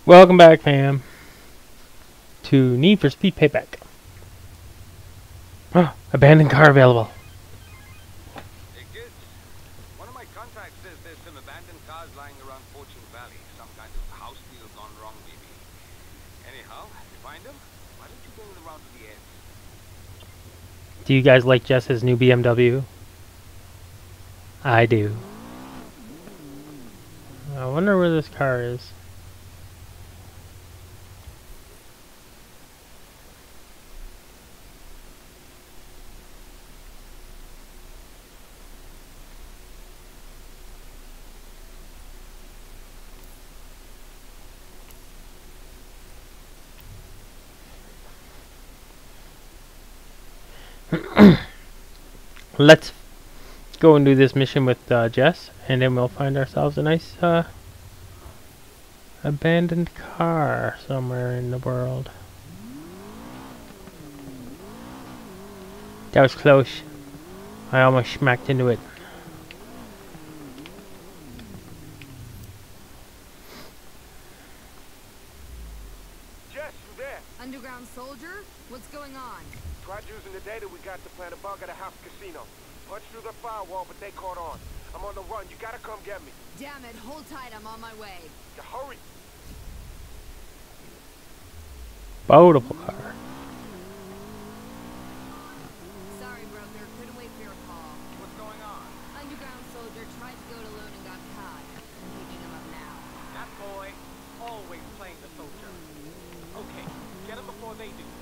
Welcome back, fam, to Need for Speed Payback. Oh, abandoned car available. Hey kids, one of my contacts says there's some abandoned cars lying around Fortune Valley. Some kind of house deal gone wrong, maybe. Anyhow, if you find them, why don't you bring them around to the edge? Do you guys like Jess's new BMW? I do. I wonder where this car is. Let's go and do this mission with Jess, and then we'll find ourselves a nice abandoned car somewhere in the world. That was close. I almost smacked into it. Jess, you there? Underground soldier? What's going on? Tried using the data we got to plant a bug at a house casino. Punched through the firewall, but they caught on. I'm on the run. You gotta come get me. Damn it, hold tight, I'm on my way. You hurry. Beautiful car. Sorry, brother, couldn't wait for your call. What's going on? Underground soldier tried to go it alone and got caught. I'm picking him up now. That boy, always playing the soldier. Okay, get them before they do.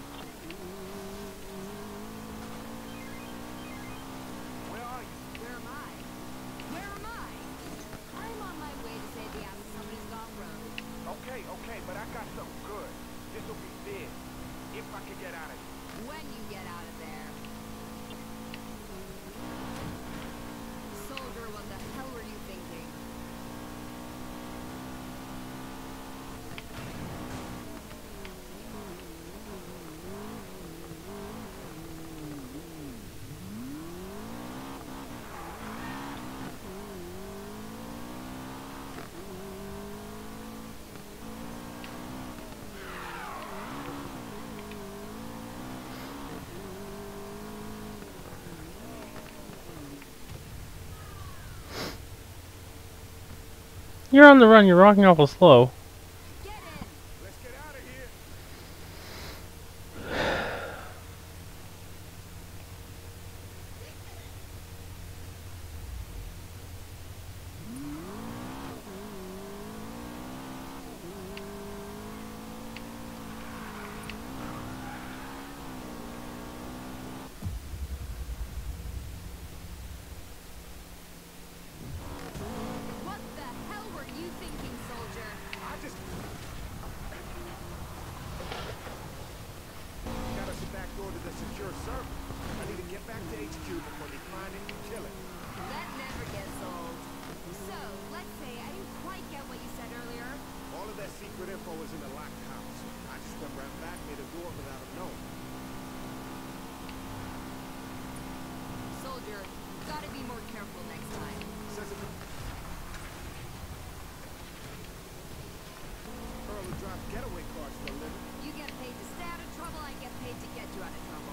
Where are you? Where am I? Where am I? I'm on my way to save the ass of somebody's gone rogue. Okay, but I got something good. This'll be big. If I can get out of here. When you get out of there. Soldier, what the hell were you thinking? You're on the run. You're walking awful slow. Get in! Let's get out of here. What the hell were you thinking, soldier? I just... Got us a back door to the secure server. I need to get back to HQ before they find it and kill it. That never gets old. So, let's say I didn't quite get what you said earlier. All of that secret info is in the locked house. I just went right back, made a door without him knowing. Soldier, gotta be more careful next time. Says it. Earl will drive getaway cars for a living. You get paid to stay out of trouble, I get paid to get you out of trouble.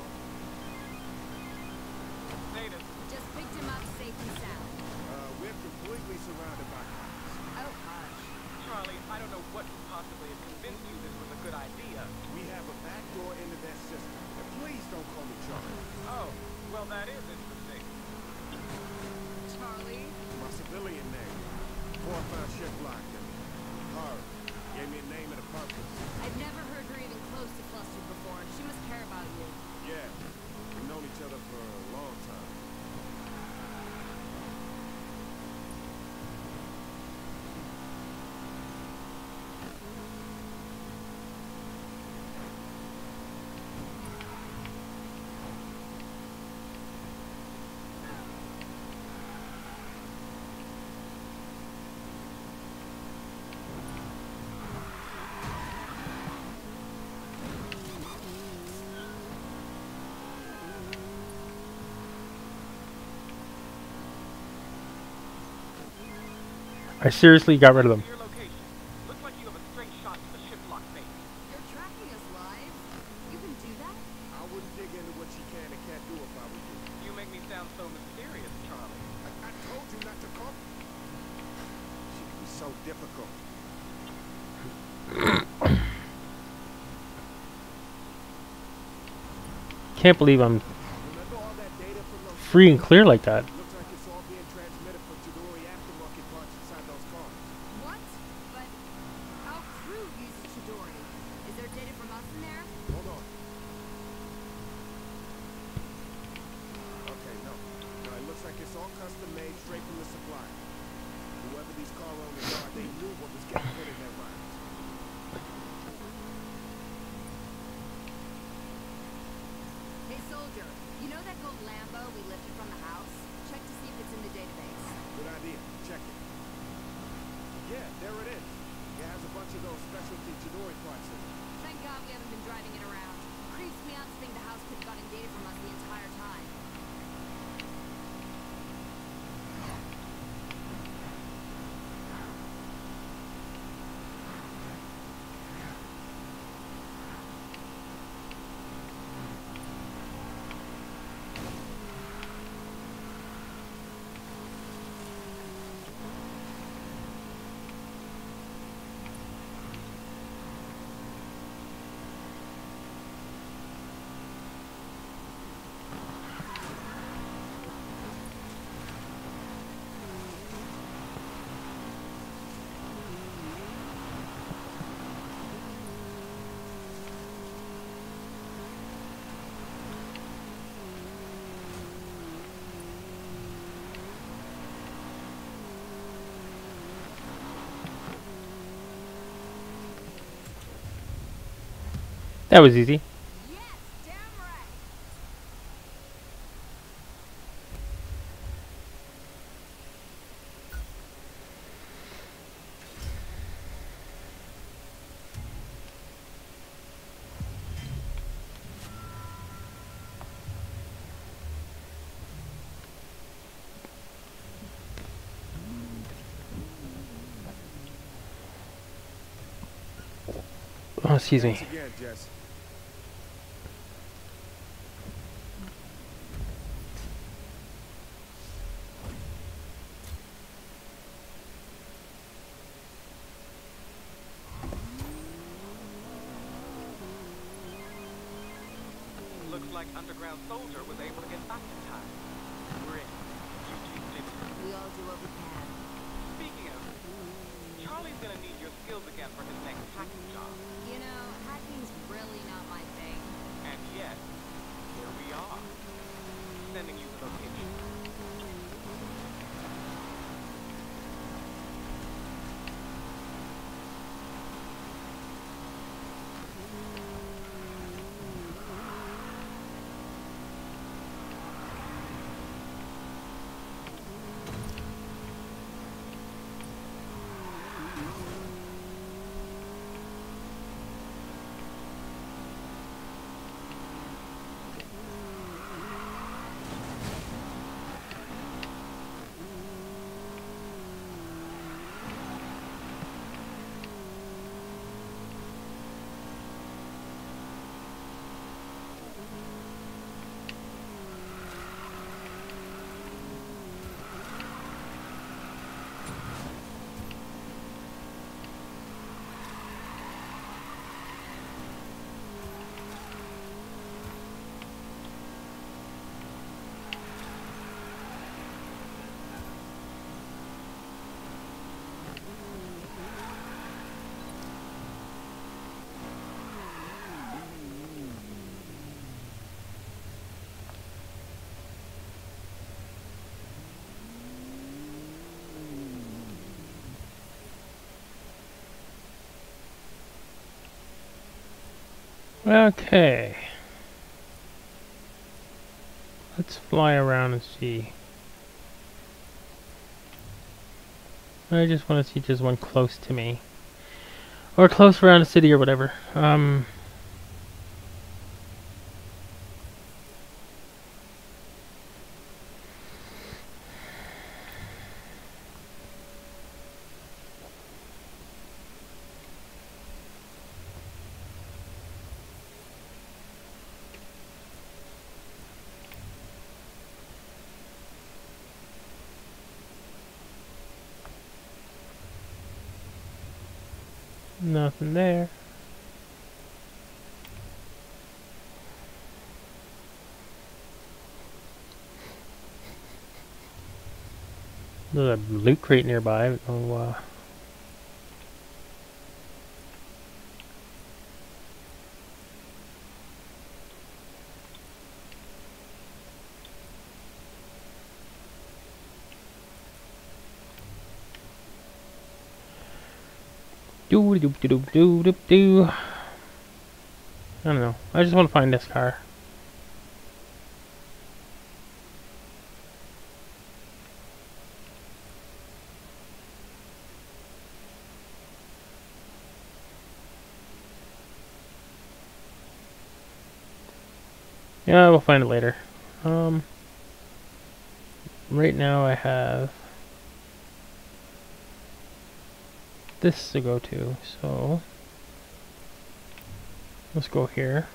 Native, Just picked him up safe and sound. We're completely surrounded by cops. Oh, hush. Charlie, I don't know what could possibly have convinced you this was a good idea. We have a back door into that system. And please don't call me Charlie. Oh, well that is interesting. Charlie? My civilian name. Before I found shit blocked in. Her. Gave me a name and a purpose. I've never heard her even close to flustered before. She must care about you. Yeah. We've known each other for a long time. I seriously got rid of them. Your location. Looks like you have a straight so difficult? Can't believe I'm Remember all that data from those free and clear like that. Looks like it's all being transmitted from Chidori aftermarket parts inside those cars. What? But our crew uses Chidori. Is there data from us in there? Hold on. Okay, no. No, it looks like it's all custom made straight from the supplier. Whoever these car owners are, they knew what was getting put in their minds. Hey, soldier, you know that gold Lambo we lifted from the house? Check to see if it's in the database. Good idea. Check it. Yeah, there it is. It has a bunch of those specialty Chidori parts in it. Thank God we haven't been driving it around. Creeps me out to think the house could have gotten data from us the entire time. That was easy. Yes, damn right. Oh, excuse me. Thanks again, Jess. Looks like Underground Soldier was able to get back in time. We're in. You two did it. We all do what we can. Speaking of, Charlie's gonna need your skills again for his next hacking job. You know, hacking's really not my thing. And yet, here we are. Sending you the location. Okay. Let's fly around and see. I just want to see just one close to me. Or close around the city or whatever. Nothing there. There's a loot crate nearby. Oh, doo doo doo doo doo doo. I don't know. I just want to find this car. Yeah, we'll find it later. Right now I have this to go to, so let's go here.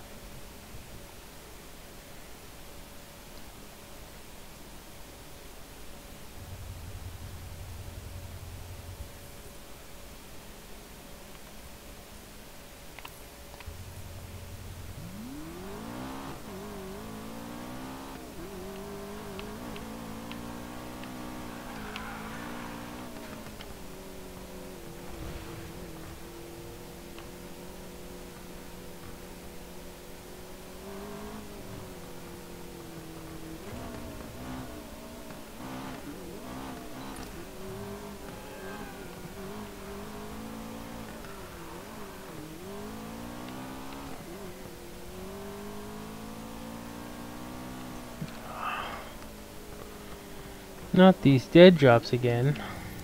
Not these dead drops again.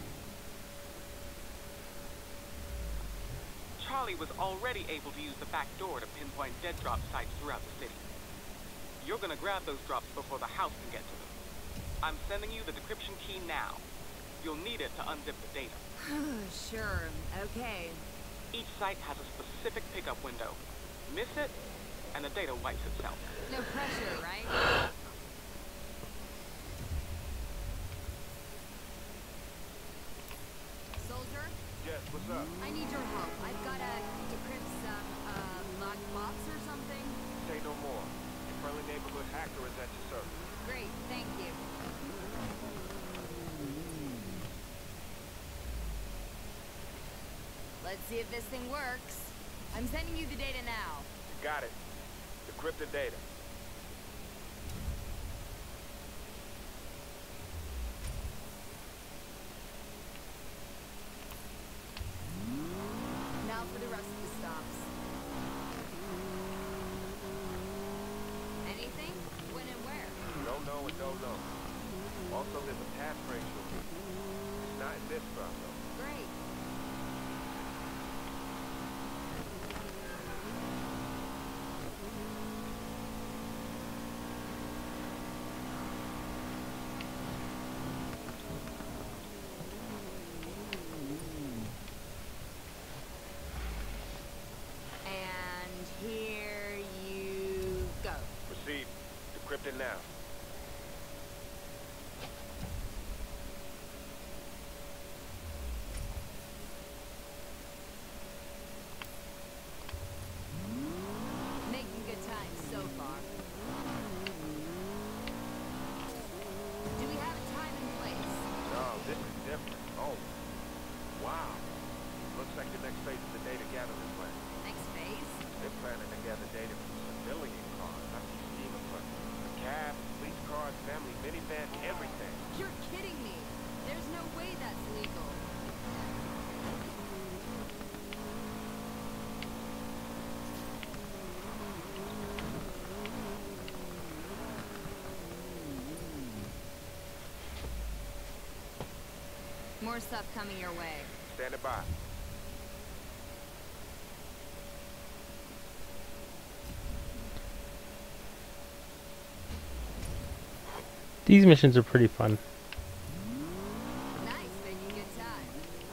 Charlie was already able to use the back door to pinpoint dead drop sites throughout the city. You're gonna grab those drops before the house can get to them. I'm sending you the decryption key now. You'll need it to unzip the data. Sure, okay. Each site has a specific pickup window. Miss it, and the data wipes itself. No pressure, right? Soldier, Jess, what's up? I need your help. I've got to decrypt some, locked box or something. Say no more. Your friendly neighborhood hacker is at your service. Great, thank you. Let's see if this thing works. I'm sending you the data now. You got it. Decrypted data. Now for the rest of the stops. Anything? When and where? Don't know and don't know. Also, there's a passphrase you'll need. It's not in this drop, though. Great. And here you go. Received. Decrypted now. Making good time so far. Do we have a time and place? No, this is different. Oh. Wow. Looks like the next phase of the data gathering plan. Next phase? They're planning to gather data from civilian cars. I see schema for a cab, police cars, family minivan, everything. You're kidding me. There's no way that's legal. More stuff coming your way. Standing by. These missions are pretty fun. Nice, making good time.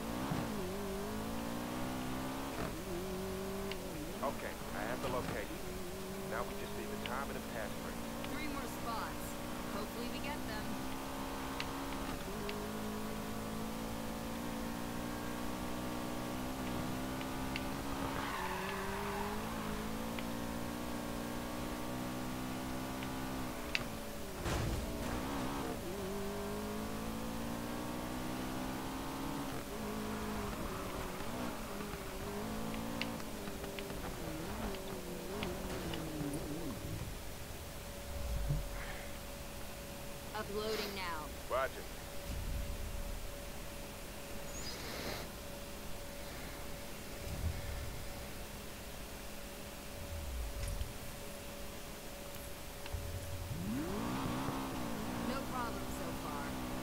Okay, I have the location. Now we just need the time and the passphrase. 3 more spots. Hopefully we get them. Uploading now. Roger. No problem so far.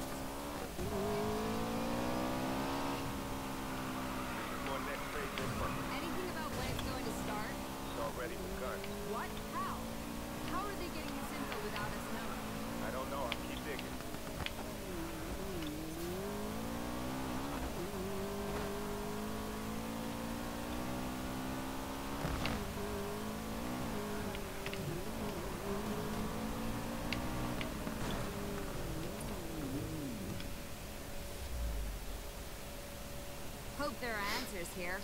More next phase this month. Anything about when it's going to start? It's already begun. What? How? How are they getting this info without us knowing? I don't know. I'll keep digging. Hope there are answers here.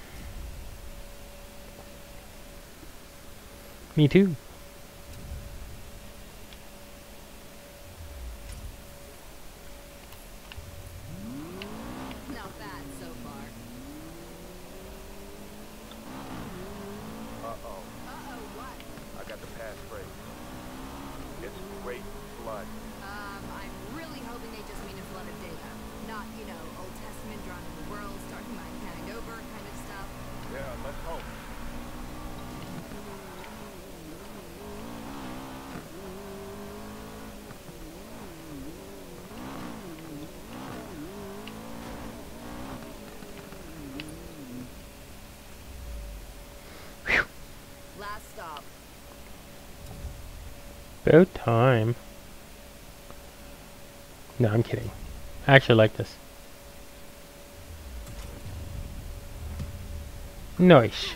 Me too. Not bad so far. Uh-oh. Uh-oh, what? I got the passphrase. It's Great Flood. I'm really hoping they just mean a flood of data. Not, you know, Old Testament drawn in the world, starting by panning over kind of stuff. Yeah, let's hope. Last stop. About time. No, I'm kidding. I actually like this. Nice.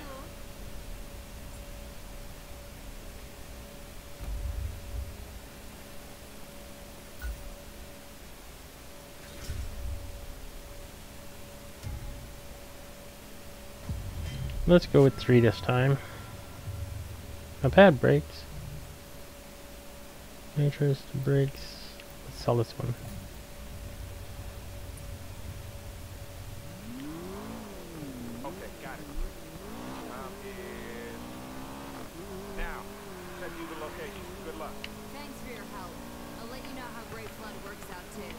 Let's go with 3 this time. My pad brakes. Nitrous to brakes. Let's sell this one. Okay, got it. Time is now. Send you the location. Good luck. Thanks for your help. I'll let you know how Great Flood works out too.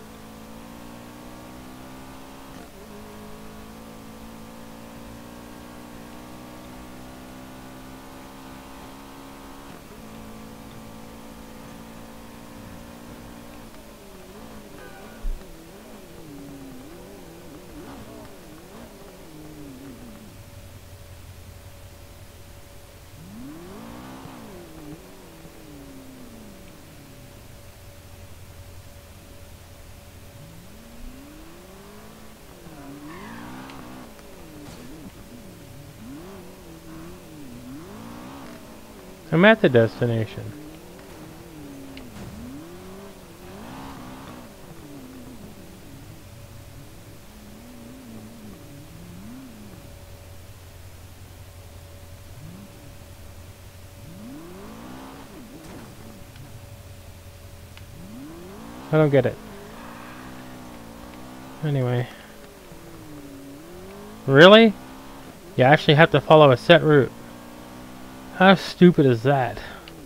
I'm at the destination. I don't get it. Anyway. Really? You actually have to follow a set route. How stupid is that?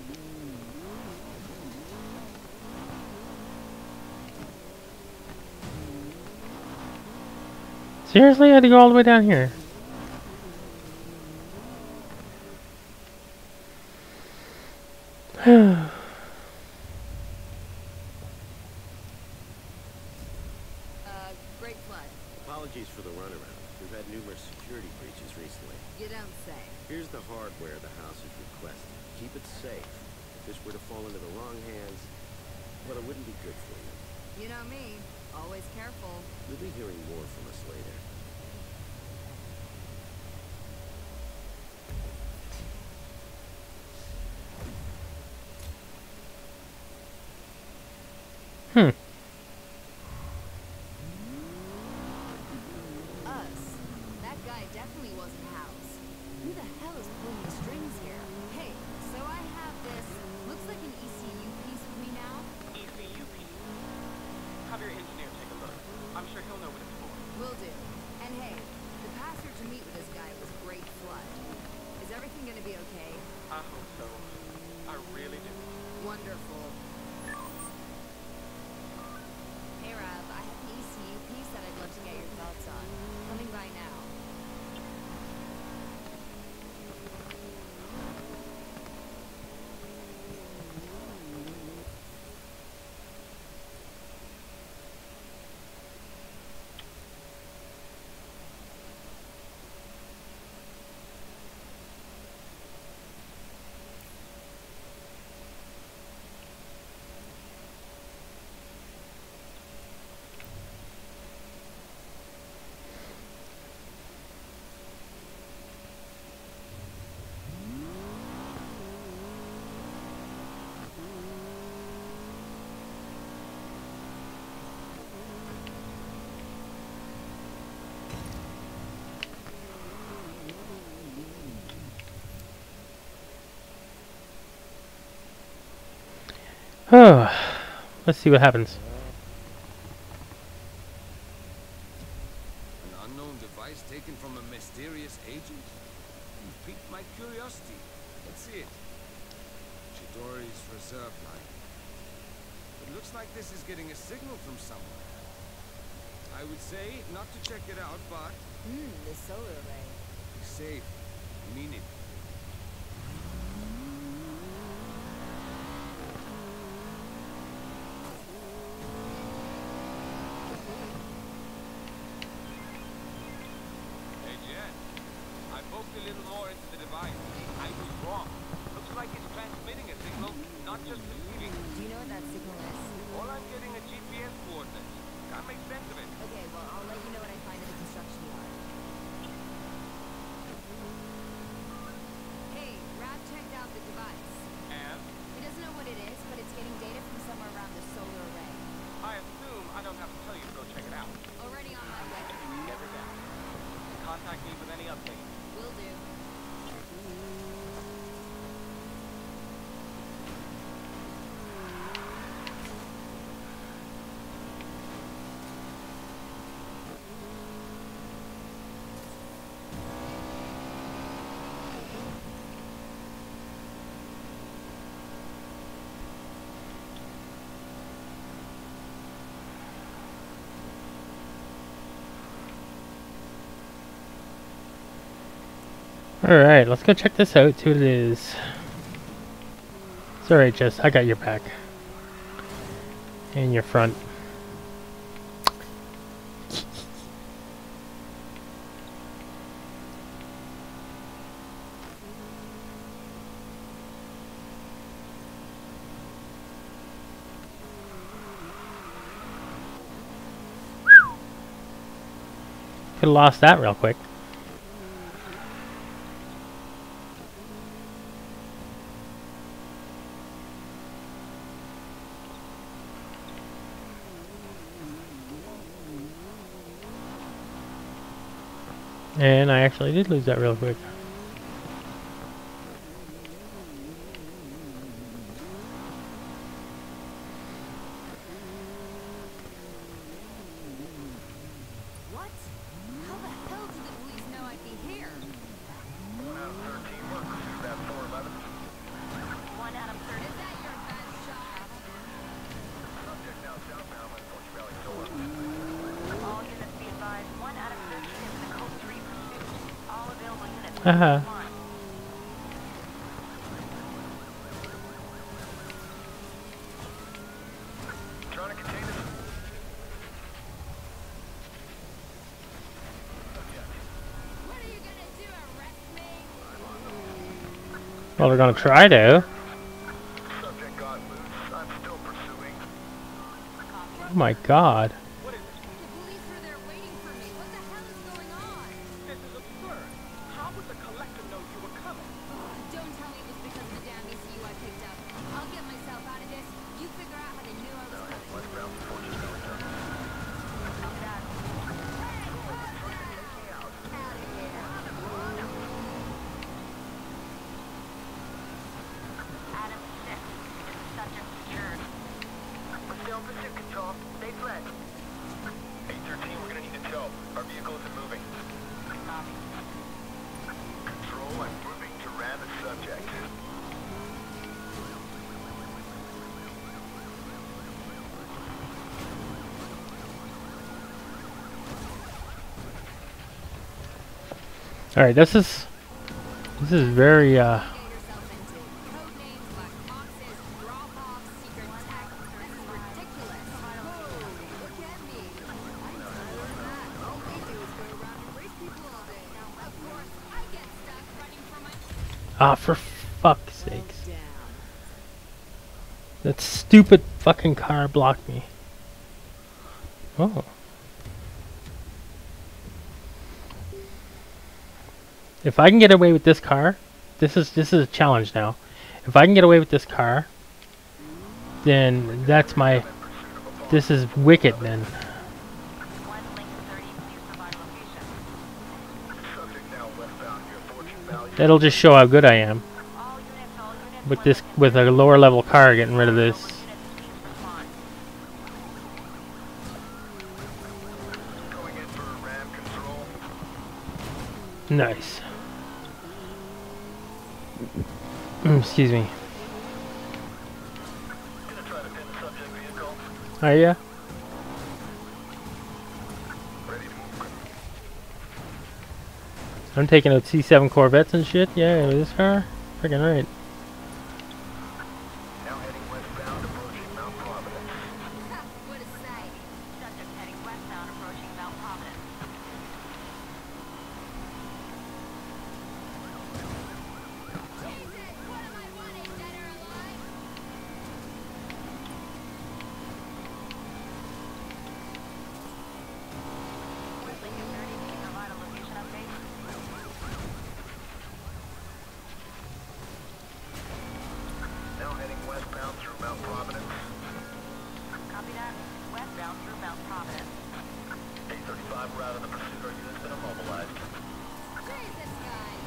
Seriously? I had to go all the way down here. Great Flood. Apologies for the runaround. We've had numerous security breaches recently. You don't say. Here's the hardware the house has requested. Keep it safe. If this were to fall into the wrong hands, well, it wouldn't be good for you. You know me. Always careful. You'll be hearing more from us later. Us. That guy definitely wasn't House. Who the hell is pulling the strings here? Hey, so I have this. Looks like an ECU piece with me now. ECU piece. Have your engineer take a look. I'm sure he'll know what it's for. Will do. And hey, the passer to meet with this guy was Great Flood. Is everything gonna be okay? I hope so. I really do. Wonderful. Oh, let's see what happens. An unknown device taken from a mysterious agent? You've piqued my curiosity. Let's see it. Chidori's reserve line. It looks like this is getting a signal from somewhere. I would say not to check it out, but The solar array. be safe. I mean it. Hey, Jen. I poked a little more into the device. I was wrong. Looks like it's transmitting a signal, not just receiving. Do you know what that signal is? All I'm getting are GPS coordinates. Can't make sense of it. Okay, well, I'll let you know what I find at the construction yard. Hey, Rap checked out the device. And He doesn't know what it is, but it's getting data from somewhere around the solar array. I assume I don't have to tell you to go check it out. Already on my way. Never down. Contact me with any updates. Will do. Alright, let's go check this out, see what it is. It's alright, Jess, I got your back. And your front. Could've lost that real quick. And I actually did lose that real quick. What? How the hell did the police know I'd be here? 1 out of 13 work through that 411. 1 out of 30. Is that your best shot? Subject now southbound on Fortune Valley Solar. All units be advised, 1 out of 13 is in the Code 3 pursuit. All available units Haha. respond. Trying to contain this. What are you gonna do, arrest me? Well, they're gonna try to. Subject got loose. I'm still pursuing. Oh my god. What is it? The police were there waiting for me. What the hell is going on? This is absurd. How would the collector know you were coming? Don't tell me it was because of the damn ECU I picked up. I'll get myself out of this. You figure out how they knew I was coming. Westbound Fortune Valley Drive. Adam 6, subject secured. Let's stay on pursuit control. Stay fled. 813, we're gonna need to tow. Our vehicle isn't moving. Copy. Control, I'm moving to ram the subject. Alright, this is very Get yourself into code names, black boxes, drop-offs, secret tech. This is ridiculous. Look at me. I'm Tyler Matt. All we do is go around and race people all day. Now, of course, I get stuck running for my Ah, for fuck's sakes. down. That stupid fucking car blocked me. Oh. If I can get away with this car, this is a challenge now. If I can get away with this car, then that's my. This is wicked then. 1 link 30, please provide location. Subject now westbound near Fortune Valley. That'll just show how good I am All units, with this, with a lower level car getting rid of this. units Nice. Excuse me. Are ya? I'm taking out C7 Corvettes and shit. Yeah, with this car. Freaking right. Now heading westbound, approaching Mount Providence. Ha, what a sight. Subject heading westbound, approaching Mount Providence. Jesus, what am I wanting, dead or alive? Whistling is 30. Can you provide a location update? Now heading westbound through Mount Providence. Copy that. Westbound through Mount Providence. 835 route of the pursuit. Our unit's been immobilized. Jesus, guys.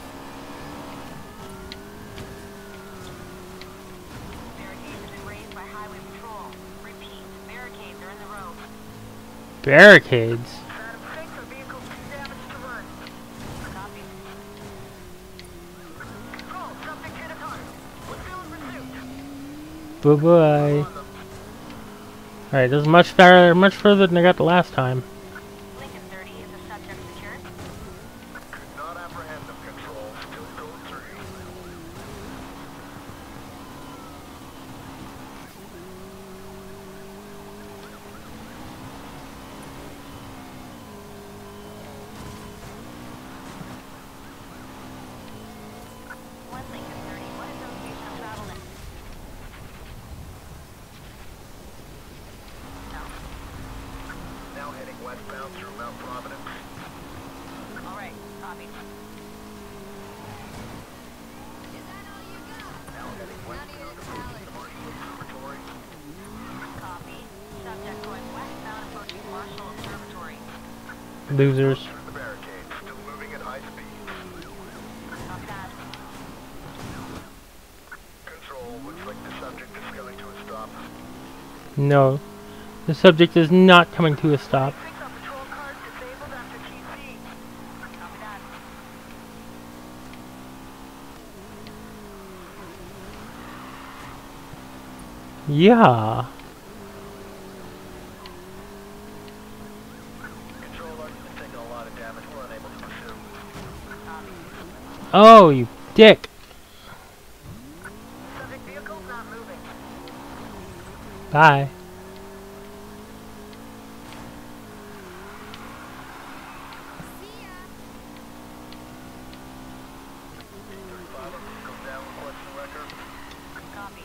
Barricades have been raised by Highway Patrol. Repeat, barricades are in the road. Barricades. Phantom 6 or vehicles too damaged to run. Copy. Control, subject hit a target. We're still in pursuit. Bye bye. Alright, this is much better, much further than I got the last time. Lincoln 30, is the subject secured? Could not apprehend them, Control. Still code 3. One Lincoln 30, what is the location of travel in? No? Now heading westbound through Mount Providence. Alright, copy. Is that all you got? Now heading Not even a salad. Observatory. Copy. Subject going westbound, approaching Marshall Observatory. Losers. Through the barricade. Still moving at high speed. Copy that. Control, looks like the subject is coming to a stop. No. The subject is not coming to a stop. 6 on patrol cars disabled after TC. Copy that. Yeah. Control, our unit's taking a lot of damage. We're unable to pursue. Copy. Oh, you dick. Subject vehicle's not moving. Bye. See ya. 835 on vehicle down, requesting record. Copy.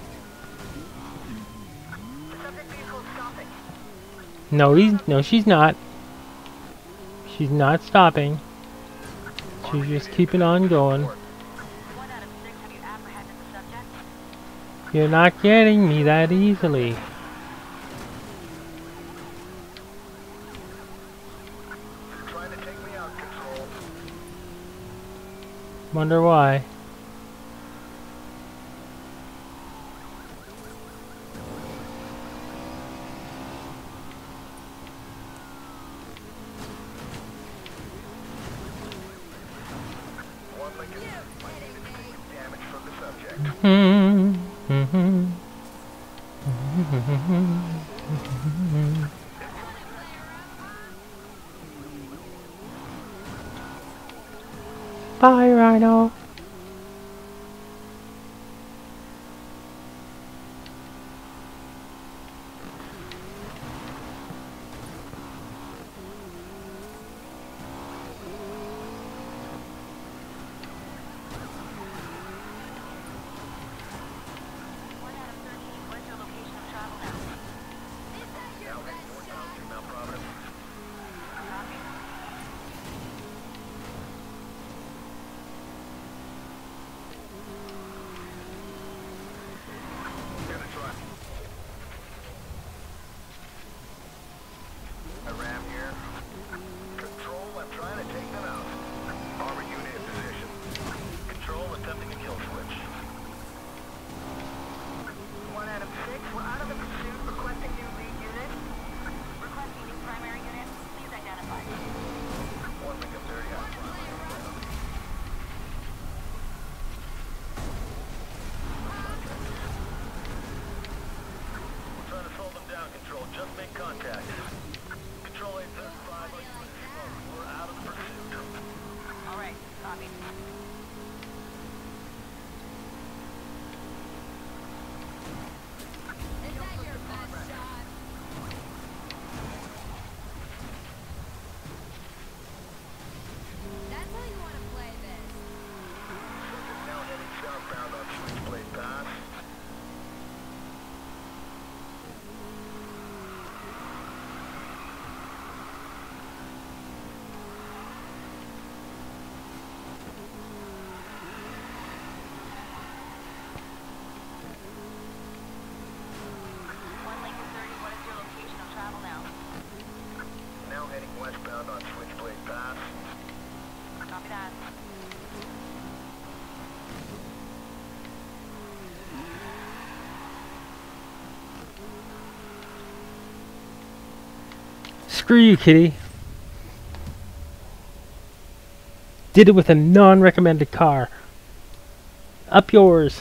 The subject vehicle is stopping. No, she's not. She's not stopping. She's just keeping on going. 1 out of 6, have you apprehended the subject? You're not getting me that easily. Trying to take me out, Control. Wonder why. One Lincoln. My unit's taking damage from the subject. Bye, Rhino. One out of 13, where's your location of travel now? Is that your Now best heading northbound shot? through Mount Providence. Copy. contact. Control 875, we're out of pursuit. All right, copy. Is that your best shot? That's how you want to play this. Now heading southbound on Switchblade Pass. One Lincoln 30, what is your location of travel now? Now heading westbound on Switchblade Pass. Copy that. Screw you, kitty. Did it with a non-recommended car. Up yours.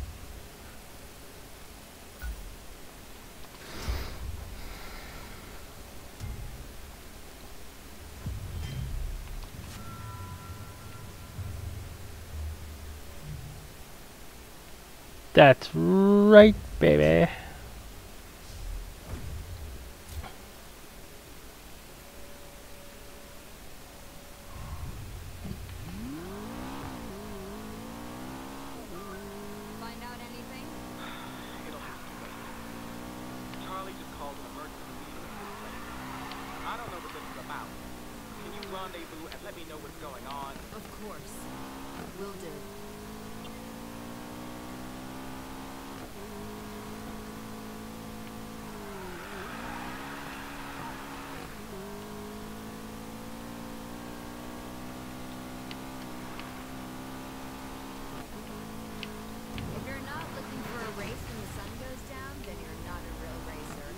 That's right, baby. Find out anything? It'll have to wait. Charlie just called an emergency meeting at his place. I don't know what this is about. Can you rendezvous and let me know what's going on? Of course. Will do. If you're not looking for a race when the sun goes down, then you're not a real racer.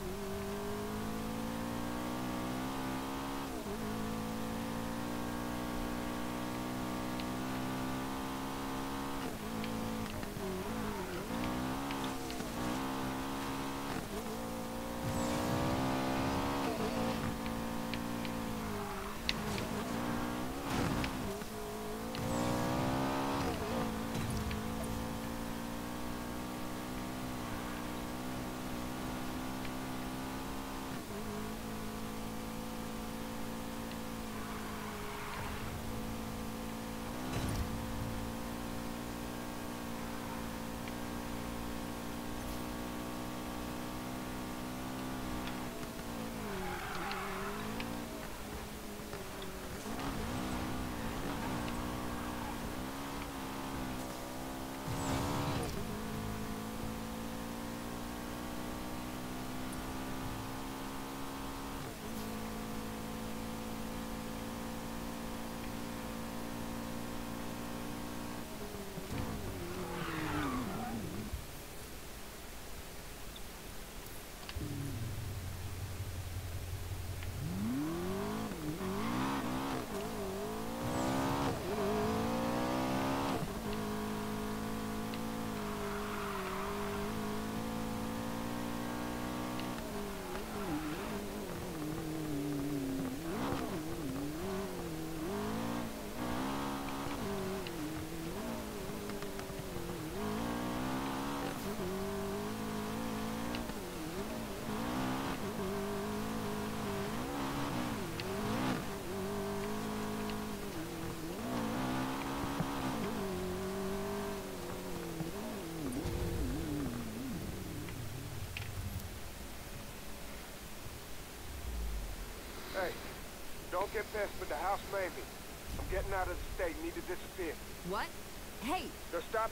Hey, don't get pissed, but the house made me. I'm getting out of the state. Need to disappear. What? Hey, No, stop.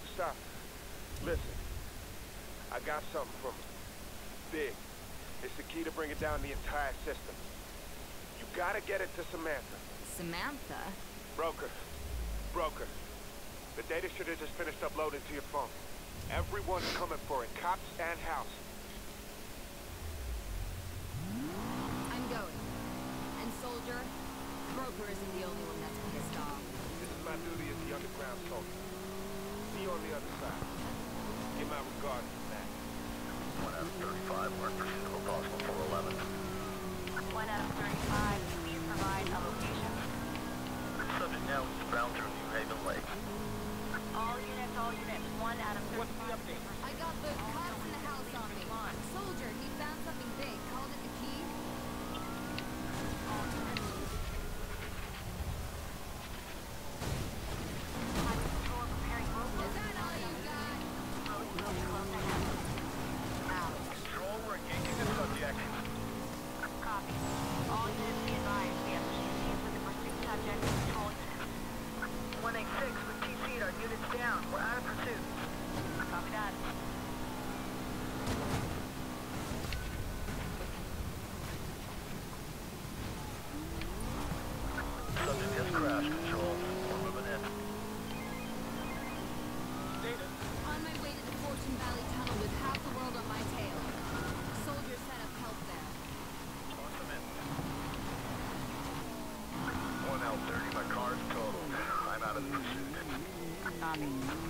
Listen, I got something from her. Big. It's the key to bringing down the entire system. You gotta get it to Samantha. Samantha? Broker. The data should have just finished uploading to your phone. Everyone's coming for it, cops and house. I'm going. And soldier, Broker isn't the only one that's pissed off. This is my duty as the underground soldier. See you on the other side. Give my regards to Matt. 1 out of 35, we're in pursuit of a possible 411. 1 out of 35. Please provide a location. Subject now is bound through New Haven Lake. All units, 1 out of 35. What's the update? I got the cops in the house on me. Soldier, he found something big. Called it the key. Highway Patrol preparing roadblocks. Is that all you got? Road will be closed ahead. Control, we're engaging the subject. Copy. All units be advised. We have TCs with the pursuit subject and patrol units. 186 with TC our units down. We're out of pursuit. Copy that. Subject has crashed. Control, we're moving in. Data. On my way to the Fortune Valley Tunnel with half the world on my tail. Soldier set up help there. Launch them in. 1L30, my car's totaled. I'm out of the pursuit. Copy.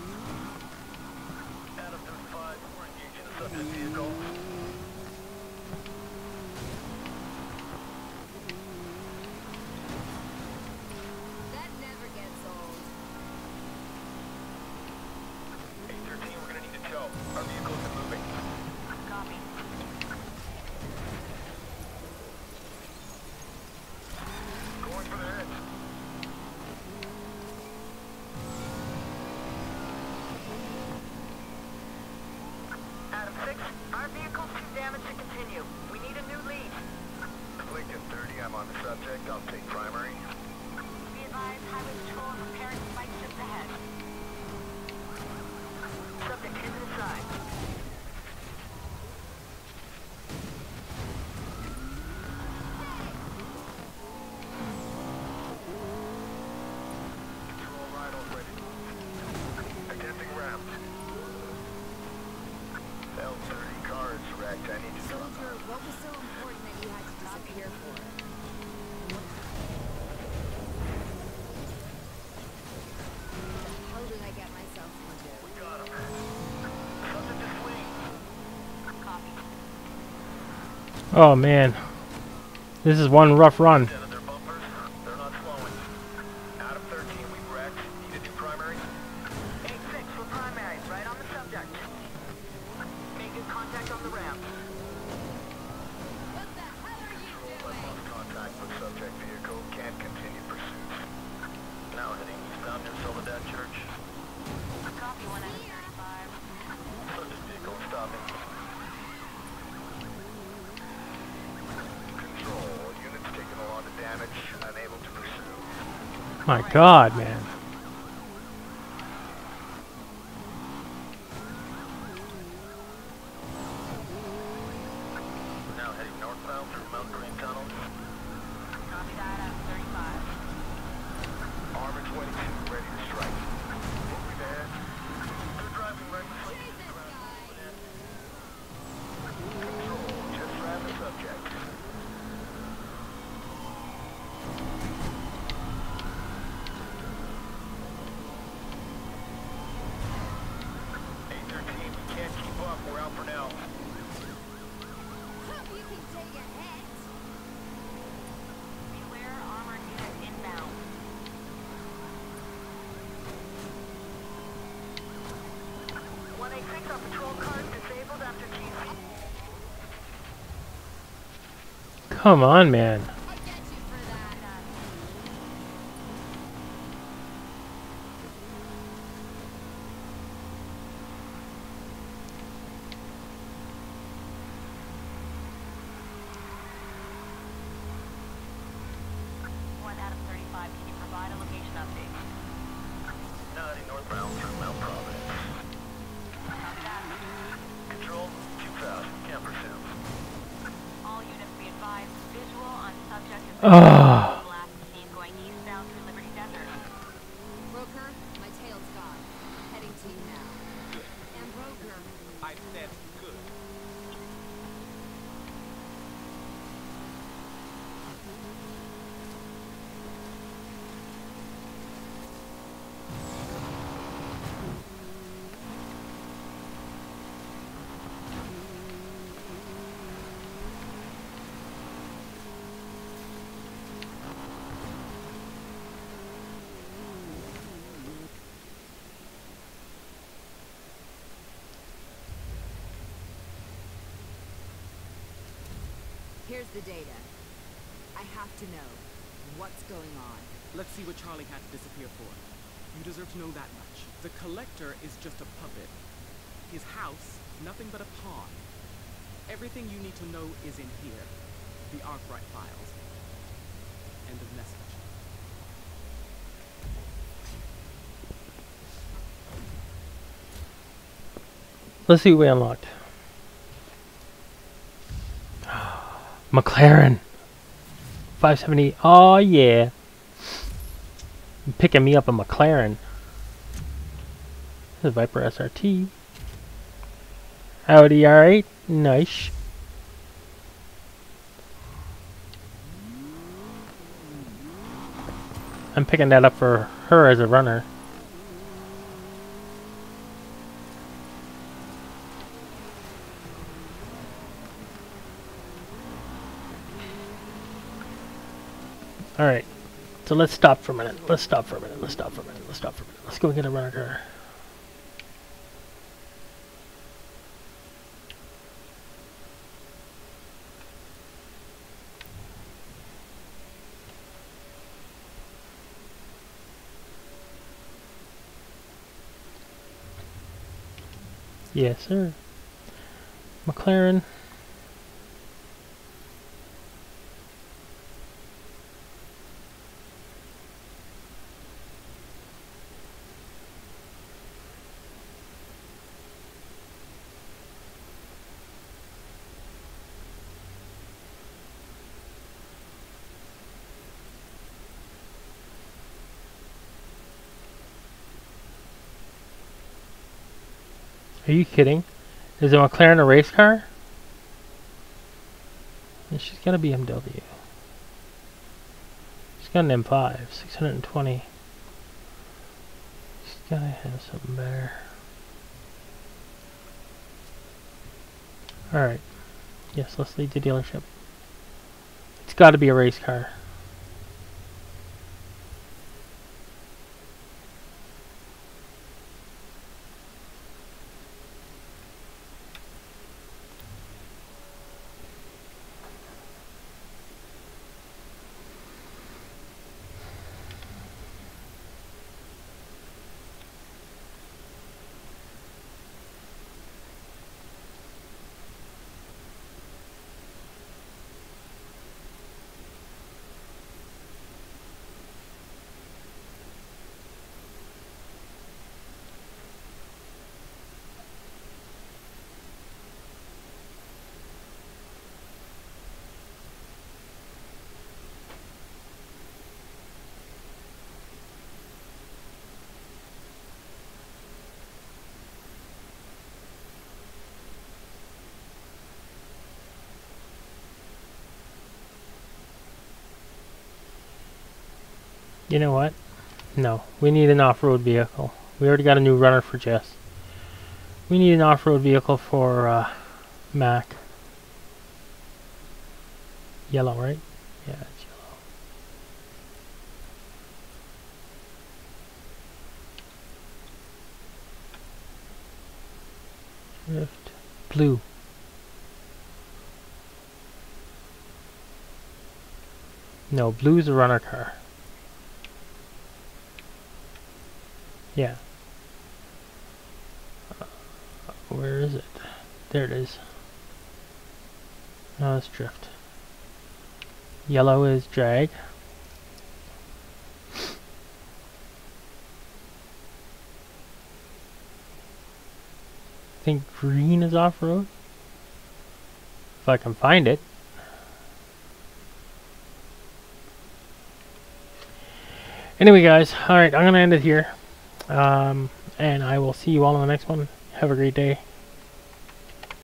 Adam 35, we're engaging the subject vehicle. That never gets old. 813, we're gonna need a tow. Our vehicle isn't moving. Copy. Going for the head. Adam 6, our vehicle's too damaged to continue. We need a new lead. Lincoln 30, I'm on the subject. I'll take primary. Be advised, Highway Patrol is preparing spike strips ahead. Subject hit to the side. Control ride already. Attempting ramp. L30 car is wrecked. I need to drop. Soldier, what was so important that you had to disappear for? How did I get myself into? Got him. Subject is fleeing. Copy. Oh man, this is one rough run. Dead of their bumpers. They're not slowing. Adam 13, we wrecked. Need to do primary. 86 for primary, right on the subject. Making contact on the ramp. What the hell are you Control, I doing? lost contact with subject vehicle. Can't continue pursuit. Now heading eastbound near Soledad Church. Copy 1 out of 35. Subject vehicle is stopping. Control, units taking a lot of damage. Unable to pursue. My God, man. Now heading northbound through Mount Green Tunnel. Copy that out of 35. Armor 22, ready to strike. Moving ahead. They're driving recklessly. Control, just ran the subject. We can't keep up. We're out for now. Hope you can take a hit. Beware armored unit inbound. Our patrol car is disabled after TC. Come on, man. I get you for that. One out of 35. Can you provide a location update? Now heading northbound through Mount Providence. Copy that. Control, too fast. Can't pursue. All units be advised. Visual on subject is Ah. last seen going eastbound through Liberty Desert. Broker, my tail's gone. Heading to you now. And Broker, I said good. Here's the data. I have to know what's going on. Let's see what Charlie had to disappear for. You deserve to know that much. The Collector is just a puppet. His house, nothing but a pawn. Everything you need to know is in here. The Arkwright files. End of message. Let's see what we unlocked. McLaren 570. Oh yeah. I'm picking me up a McLaren. This is Viper SRT. Audi R8. Nice. I'm picking that up for her as a runner. Alright, so let's stop for a minute. Let's stop for a minute. Let's stop for a minute. Let's stop for a minute. Let's go get a runner car. Yes, sir. McLaren. Are you kidding? Is a McLaren a race car? And she's got a BMW. She's got an M5, 620. She's gotta have something better. Alright. Yes, let's leave the dealership. It's gotta be a race car. You know what? No, we need an off-road vehicle. We already got a new runner for Jess. We need an off-road vehicle for Mac. Yellow, right? Yeah, it's yellow. Rift. Blue. No, blue's a runner car. Yeah. Where is it? There it is. No, it's drift. Yellow is drag. I think green is off-road. If I can find it. Anyway guys, alright, I'm gonna end it here. And I will see you all in the next one. Have a great day.